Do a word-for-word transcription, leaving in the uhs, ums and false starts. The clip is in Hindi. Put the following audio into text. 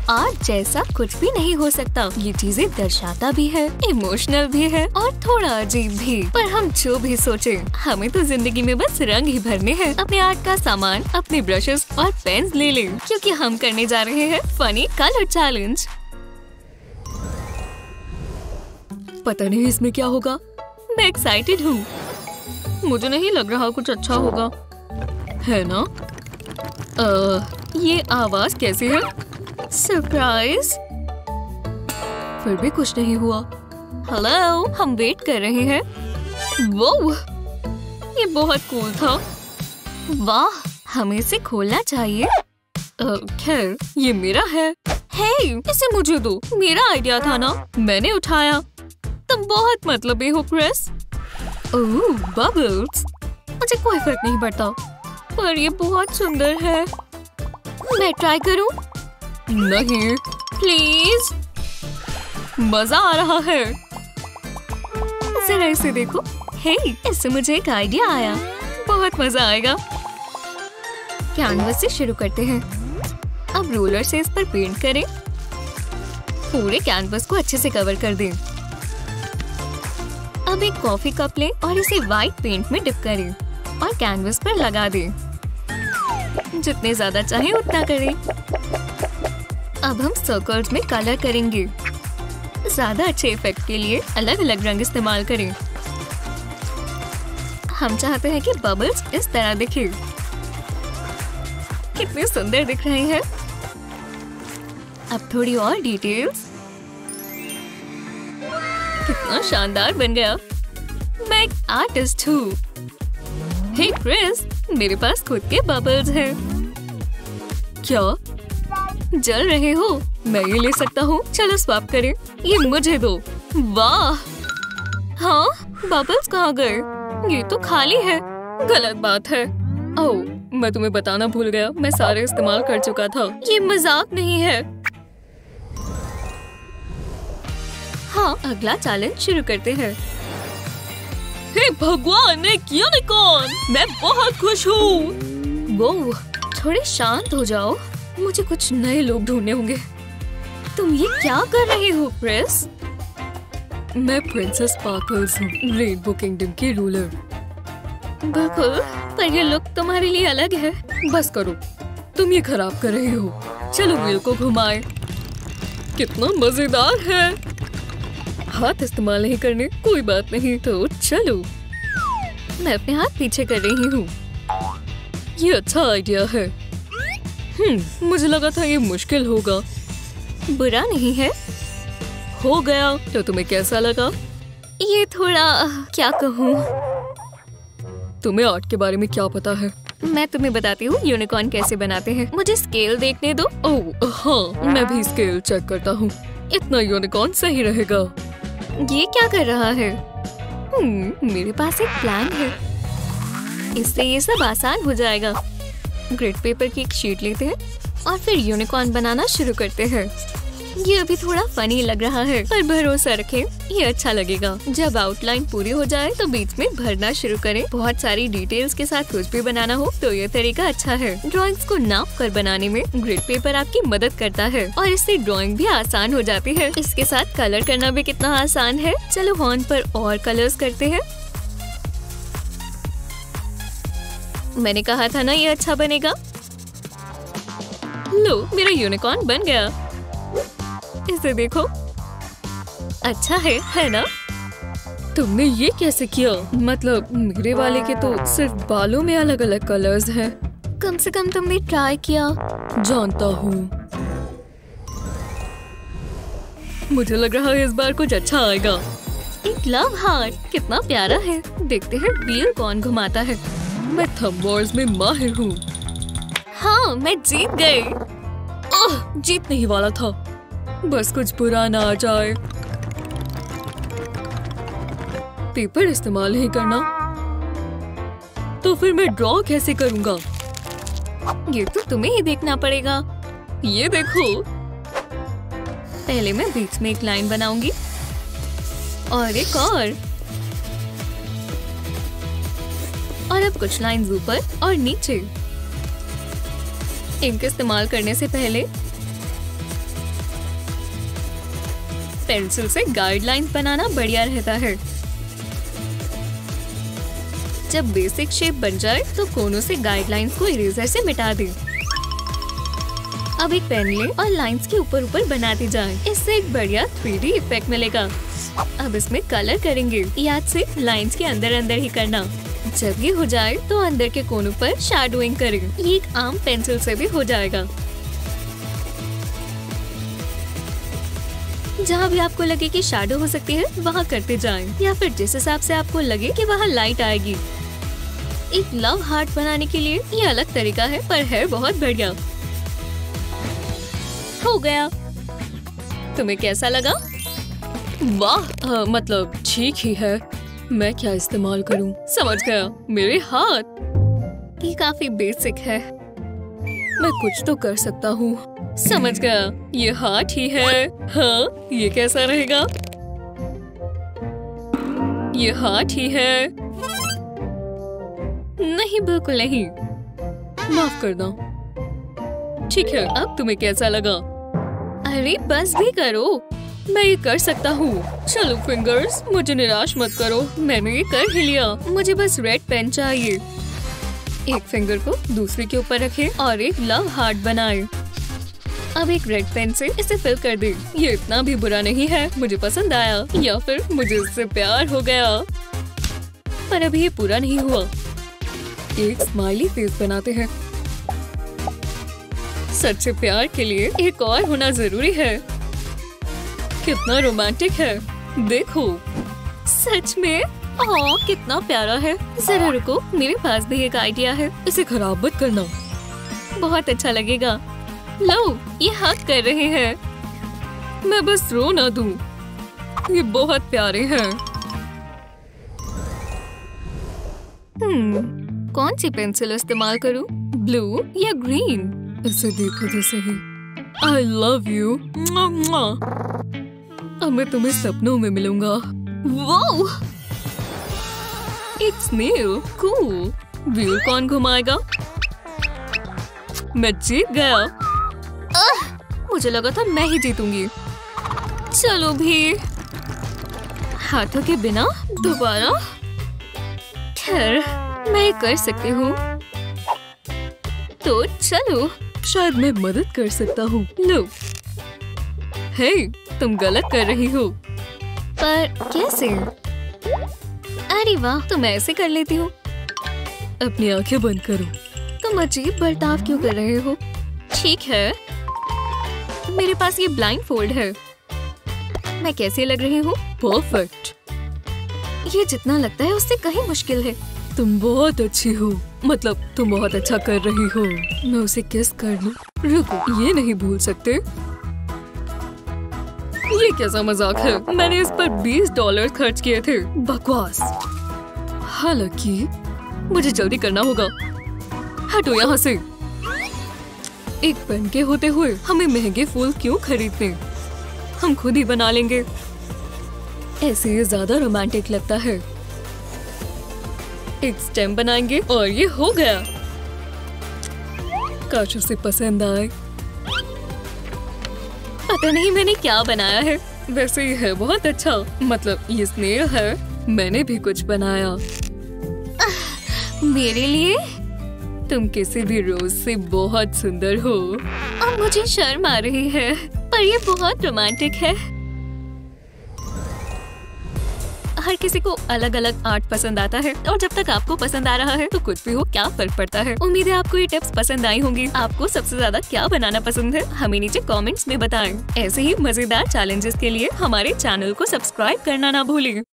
आर्ट जैसा कुछ भी नहीं हो सकता। ये चीजें दर्शाता भी है, इमोशनल भी है और थोड़ा अजीब भी। पर हम जो भी सोचे, हमें तो जिंदगी में बस रंग ही भरने हैं। अपने आर्ट का सामान, अपने ब्रशेस और पेन्स ले लें, क्योंकि हम करने जा रहे हैं फनी कलर चैलेंज। पता नहीं इसमें क्या होगा। मैं एक्साइटेड हूँ। मुझे नहीं लग रहा कुछ अच्छा होगा, है ना? आ, ये आवाज कैसी है? सरप्राइज। फिर भी कुछ नहीं हुआ। हेलो, हम वेट कर रहे हैं। वो ये बहुत कूल था। वाह, हमें इसे खोलना चाहिए। खैर, ये मेरा है। हे, इसे मुझे दो। मेरा आइडिया था ना, मैंने उठाया। तुम बहुत मतलबी हो क्रिस। ओह, बबल्स। मुझे कोई फर्क नहीं पड़ता, पर ये बहुत सुंदर है। मैं ट्राई करूं? नहीं, प्लीज। मजा आ रहा है। जरा इसे देखो। हे, इससे मुझे एक आइडिया आया। बहुत मजा आएगा। कैनवस से शुरू करते हैं। अब रोलर से इस पर पेंट करें। पूरे कैनवस को अच्छे से कवर कर दें। अब एक कॉफी कप लें और इसे व्हाइट पेंट में डिप करें और कैनवस पर लगा दें। जितने ज्यादा चाहे उतना करें। अब हम सर्कल्स में कलर करेंगे। ज्यादा अच्छे इफेक्ट के लिए अलग अलग रंग इस्तेमाल करें। हम चाहते हैं कि बबल्स इस तरह दिखे। कितने सुंदर दिख रहे हैं। अब थोड़ी और डिटेल्स। कितना शानदार बन गया। मैं एक आर्टिस्ट हूँ। हे क्रिस, मेरे पास खुद के बबल्स हैं। क्या जल रहे हो? मैं ये ले सकता हूँ। चलो स्वैप करें। ये मुझे दो। वाह, हाँ, बबल्स कहाँ गए? ये तो खाली है। गलत बात है। ओह, मैं तुम्हें बताना भूल गया, मैं सारे इस्तेमाल कर चुका था। ये मजाक नहीं है। हाँ, अगला चैलेंज शुरू करते हैं। हे भगवान, एक यूनिकॉर्न! मैं बहुत खुश हूँ। वो, थोड़े शांत हो जाओ। मुझे कुछ नए लोग ढूंढने होंगे। तुम ये क्या कर रहे हो क्रिस? मैं प्रिंसेस स्पार्कल्स हूँ, रेनबो किंगडम की रूलर। बिल्कुल, पर ये लुक तुम्हारे लिए अलग है। बस करो, तुम ये खराब कर रही हो। चलो व्हील को घुमाएं। कितना मजेदार है। हाथ इस्तेमाल नहीं करने, कोई बात नहीं। तो चलो, मैं अपने हाथ पीछे कर रही हूँ। ये अच्छा आइडिया है। हम्म, मुझे लगा था ये मुश्किल होगा। बुरा नहीं है। हो गया। तो तुम्हें कैसा लगा? ये थोड़ा, क्या कहूँ। तुम्हें आर्ट के बारे में क्या पता है? मैं तुम्हें बताती हूँ यूनिकॉर्न कैसे बनाते हैं। मुझे स्केल देखने दो। ओह हाँ, मैं भी स्केल चेक करता हूँ। इतना यूनिकॉर्न सही रहेगा। ये क्या कर रहा है? हम्म, मेरे पास एक प्लान है। इससे ये सब आसान हो जाएगा। ग्रिड पेपर की एक शीट लेते हैं और फिर यूनिकॉर्न बनाना शुरू करते हैं। ये अभी थोड़ा फनी लग रहा है, पर भरोसा रखें, ये अच्छा लगेगा। जब आउटलाइन पूरी हो जाए तो बीच में भरना शुरू करें। बहुत सारी डिटेल्स के साथ कुछ भी बनाना हो तो ये तरीका अच्छा है। ड्राइंग्स को नाप कर बनाने में ग्रिड पेपर आपकी मदद करता है और इससे ड्राइंग भी आसान हो जाती है। इसके साथ कलर करना भी कितना आसान है। चलो हॉर्न पर और कलर्स करते हैं। मैंने कहा था ना ये अच्छा बनेगा। लो, मेरा यूनिकॉर्न बन गया। इसे देखो, अच्छा है, है ना? तुमने ये कैसे किया? मतलब मेरे वाले के तो सिर्फ बालों में अलग अलग कलर्स हैं। कम से कम तुमने ट्राई किया। जानता हूँ। मुझे लग रहा है इस बार कुछ अच्छा आएगा। एक लव हार्ट, कितना प्यारा है। देखते हैं व्हील कौन घुमाता है। मैं थंब वॉर्स में माहिर हूँ। हाँ, मैं जीत गई। ओह, जीतने ही वाला था। बस कुछ बुरा ना आ जाए। पेपर इस्तेमाल नहीं करना, तो फिर मैं ड्रॉ कैसे करूँगा? ये तो तुम्हें ही देखना पड़ेगा। ये देखो, पहले मैं बीच में एक लाइन बनाऊंगी और एक और और अब कुछ लाइंस ऊपर और नीचे। इंक इस्तेमाल करने से पहले पेंसिल से गाइडलाइंस बनाना बढ़िया रहता है। जब बेसिक शेप बन जाए तो कोनों से गाइडलाइंस को इरेजर से मिटा दें। अब एक पेन लें और लाइंस के ऊपर ऊपर बनाते जाएं। इससे एक बढ़िया थ्री डी इफेक्ट मिलेगा। अब इसमें कलर करेंगे। याद से लाइंस के अंदर अंदर ही करना। जब ये हो जाए तो अंदर के कोनों पर शैडोइंग करें। ये एक आम पेंसिल से भी हो जाएगा। जहाँ भी आपको लगे कि शैडो हो सकती है वहाँ करते जाएं, या फिर जिस हिसाब से आपको लगे कि वहाँ लाइट आएगी। एक लव हार्ट बनाने के लिए ये अलग तरीका है, पर है बहुत बढ़िया। हो गया। तुम्हें कैसा लगा? वाह, मतलब ठीक ही है। मैं क्या इस्तेमाल करूं? समझ गया, मेरे हाथ। ये काफी बेसिक है। मैं कुछ तो कर सकता हूँ। समझ गया, ये हाथ ही है। हाँ, ये कैसा रहेगा? ये हाथ ही है। नहीं, बिल्कुल नहीं। माफ करना। ठीक है, अब तुम्हें कैसा लगा? अरे बस भी करो, मैं ये कर सकता हूँ। चलो फिंगर्स, मुझे निराश मत करो, मैंने ये कर ही लिया। मुझे बस रेड पेन चाहिए। एक फिंगर को दूसरे के ऊपर रखें और एक लव हार्ट बनाएं। अब एक रेड पेन से इसे फिल कर दें। ये इतना भी बुरा नहीं है, मुझे पसंद आया, या फिर मुझे इससे प्यार हो गया। पर अभी ये पूरा नहीं हुआ। एक स्माइली फेस बनाते हैं। सच्चे प्यार के लिए एक और होना जरूरी है। कितना रोमांटिक है, देखो। सच में? ओह, कितना प्यारा है। जरा रुको, मेरे पास भी एक आइडिया है। इसे खराब मत करना, बहुत अच्छा लगेगा। लो, ये हक कर रहे हैं। मैं बस रो ना दूं। ये बहुत प्यारे हैं। हम्म, कौन सी पेंसिल इस्तेमाल करूं? ब्लू या ग्रीन? इसे देखो तो सही। I love you. अब मैं तुम्हें सपनों में मिलूंगा। Wow! एक स्नेल, cool. व्हील कौन घुमाएगा? मैं जीत गया। आह, मुझे लगा था मैं ही जीतूंगी। चलो भी। हाथों के बिना दोबारा। खैर, मैं ये कर सकती हूँ। तो चलो, शायद मैं मदद कर सकता हूँ। लो। हे, तुम गलत कर रही हो। पर कैसे? अरे वाह, तुम ऐसे कर लेती हो। अपनी आंखें बंद करो। तुम अजीब बर्ताव क्यों कर रहे हो? ठीक है, मेरे पास ये ब्लाइंड फोल्ड है। मैं कैसी लग रही हूँ? परफेक्ट। ये जितना लगता है उससे कहीं मुश्किल है। तुम बहुत अच्छी हो, मतलब तुम बहुत अच्छा कर रही हो। मैं उसे किस कर लूं? रुको, ये नहीं भूल सकते। ये कैसा मजाक है? मैंने इस पर बीस डॉलर खर्च किए थे। बकवास। हालांकि मुझे जल्दी करना होगा। हटो यहाँ से। एक पेन के होते हुए हमें महंगे फूल क्यों खरीदने? हम खुद ही बना लेंगे। ऐसे ये ज्यादा रोमांटिक लगता है। एक स्टेम बनाएंगे और ये हो गया। काश उसे पसंद आए। पता नहीं मैंने क्या बनाया है। वैसे ये है बहुत अच्छा, मतलब ये स्नेल है। मैंने भी कुछ बनाया। मेरे लिए? तुम किसी भी रोज से बहुत सुंदर हो। अब मुझे शर्म आ रही है, पर ये बहुत रोमांटिक है। हर किसी को अलग अलग आर्ट पसंद आता है, और जब तक आपको पसंद आ रहा है तो कुछ भी हो, क्या फर्क पड़ता है। उम्मीद है आपको ये टिप्स पसंद आई होंगी। आपको सबसे ज्यादा क्या बनाना पसंद है, हमें नीचे कमेंट्स में बताएं। ऐसे ही मजेदार चैलेंजेस के लिए हमारे चैनल को सब्सक्राइब करना ना भूलें।